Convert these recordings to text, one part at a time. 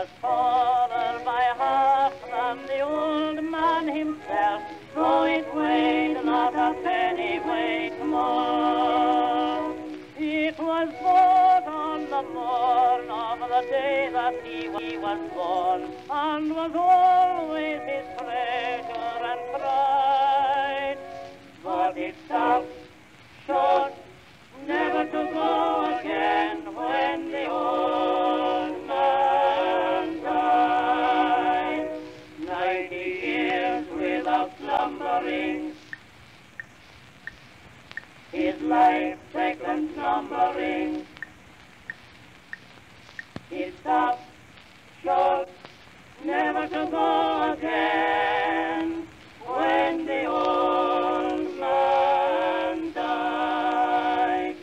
was taller by half than the old man himself, though it weighed not a pennyweight more. It was bought on the morn of the day that he was born, and was always his treasure and pride. But it stopped short, never to go again when the old man died. 90 years without slumbering, his life second numbering. He stopped short, never to go again when the old man died.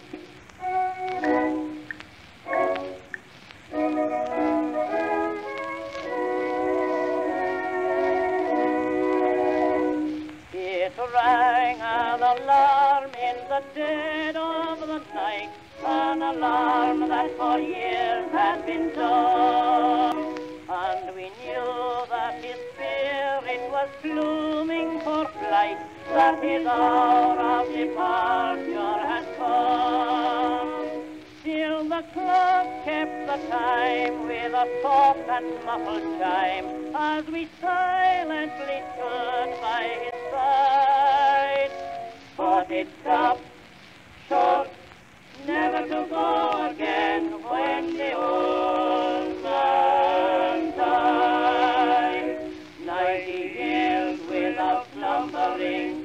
It rang an alarm in the dead of the night, an alarm that for years had been dumb, and we knew that his spirit was glooming for flight, that his hour of departure had come. Still the clock kept the time with a soft and muffled chime, as we silently stood by his side. But it stopped short, never to go again when the old man died. 90 years without slumbering,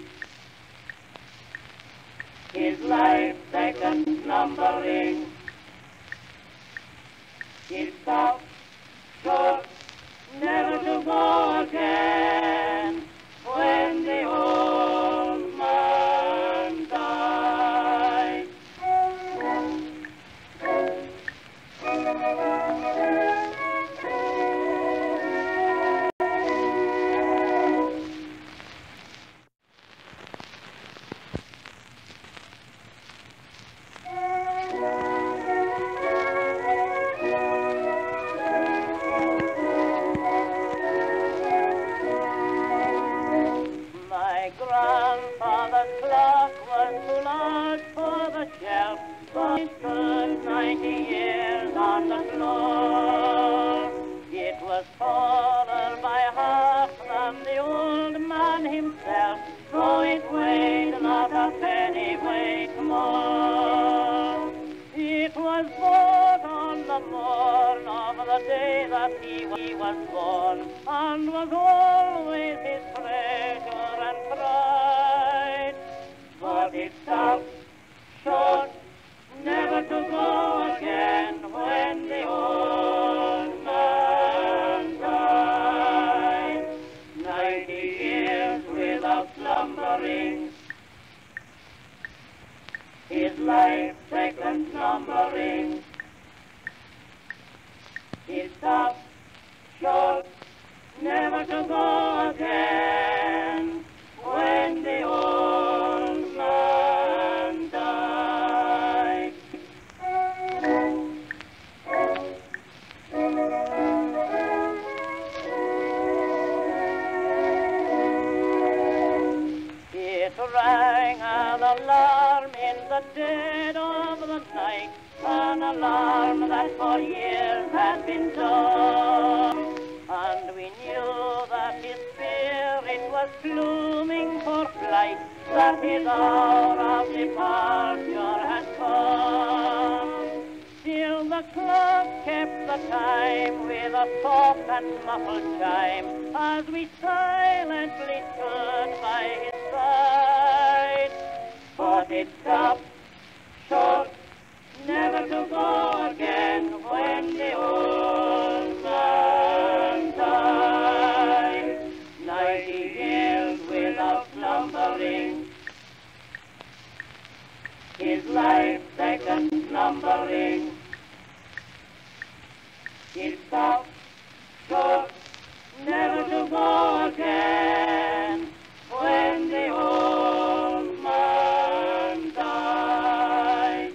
his life second numbering. He stopped short, never to go again when the old man died. My grandfather's clock was too large for the shelf, but it stood 90 years on the floor. It was taller by half than the old man himself, though it weighed not a pennyweight more. It was bought on the morn of the day that he was born, and was always his treasure and pride. But it stopped short, never to go again when the old man died. 90 years without slumbering, his life second numbering. He stopped short, never to go again when the old man died. It rang an alarm in the dead of the night, an alarm that for years had been dumb, and we knew that his spirit was glooming for flight, that his hour of departure had come. Still the clock kept the time with a soft and muffled chime, as we silently stood by his side. But it stopped short, never to go again when the old man died. 90 years without slumbering, his life second numbering. He stopped short, never to go again when the old man died.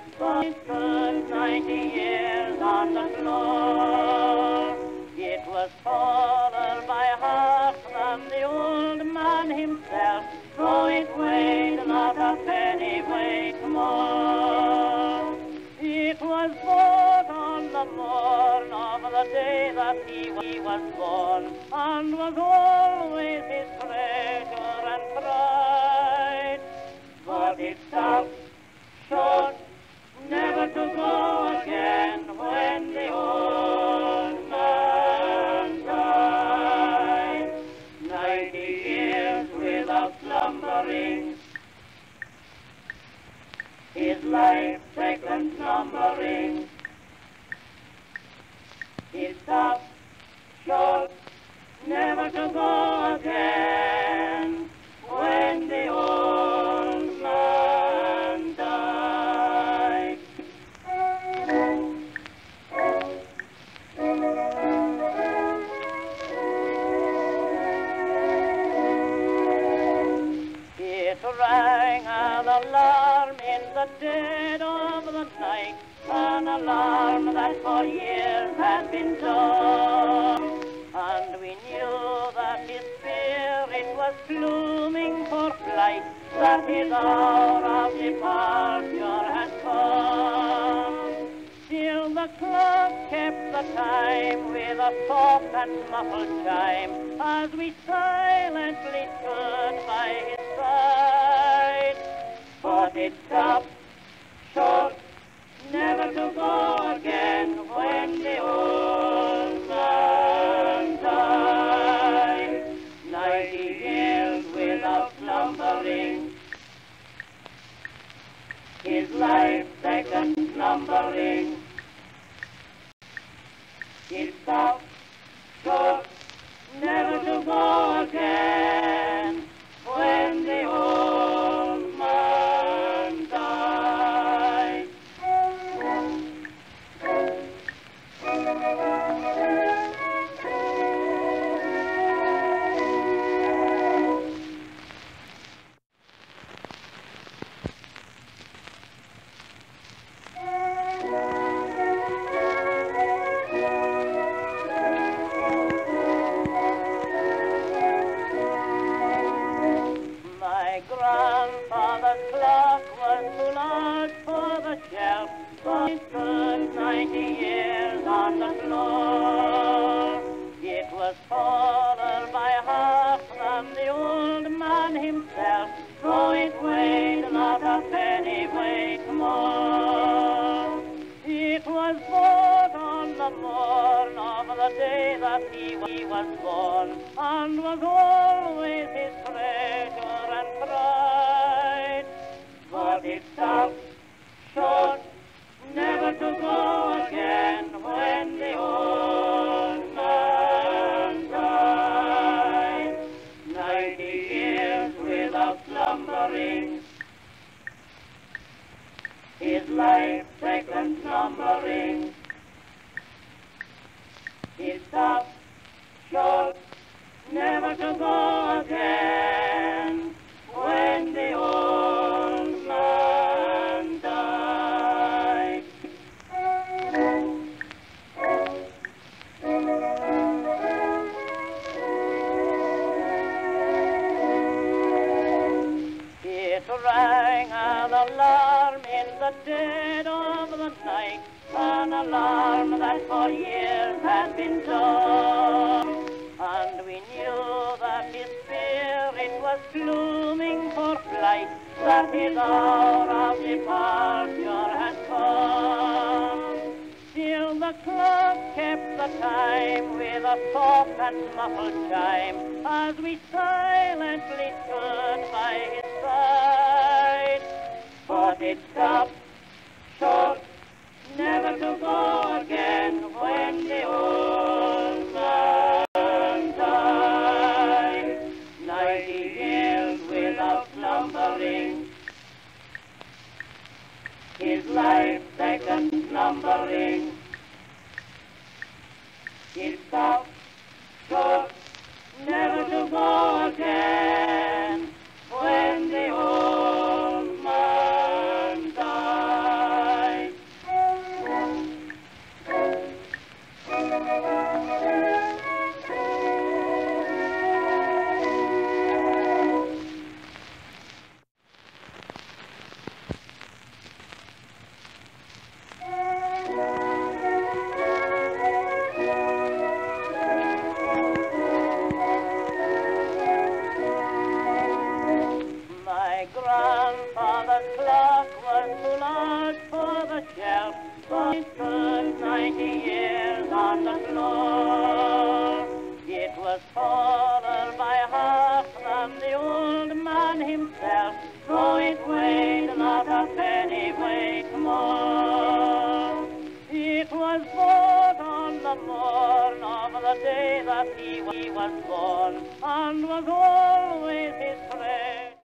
but he stood 90 years on the floor. It was taller by half than the old man himself, though it weighed not a pennyweight more. It was bought on the morn of the day that he was born, and was always his treasure and pride. But it stopped short, never to go again when the old man died. 90 years without slumbering, his life second numbering. He stopped short, never to go again when the old man died. It rang an alarm in the dead of the night, an alarm that for years had been dumb, and we knew that his spirit was glooming for flight, that his hour of departure had come. Still the clock kept the time with a soft and muffled chime, as we silently stood by his side. But it stopped short, never to go again when the old man died. 90 years without slumbering, his life second numbering. It stopped short, never to go again when the old man died. My grandfather's clock was too large for the shelf, but it stood 90 years on the floor. It was taller by half than the old man himself, though it weighed not a pennyweight more. It was bought on the morn of the day that he was born, and was always his treasure and pride. But it stopped short, never to go again when the old man died. 90 years without slumbering, his life second numbering. He stopped short, never to go again when the old man died. It rang an alarm in the dead of the night, an alarm that for years had been dumb, and we knew that his spirit was glooming for flight, that his hour of departure had come. Still the clock kept the time with a soft and muffled chime, as we silently stood by his side. But it stopped short, never to go again when the old man died. 90 years without slumbering, his life second numbering. It stopped short, never to go again when the old man died. but it stood 90 years on the floor. It was taller by half than the old man himself, though it weighed not a pennyweight more. It was bought on the morn of the day that he was born, and was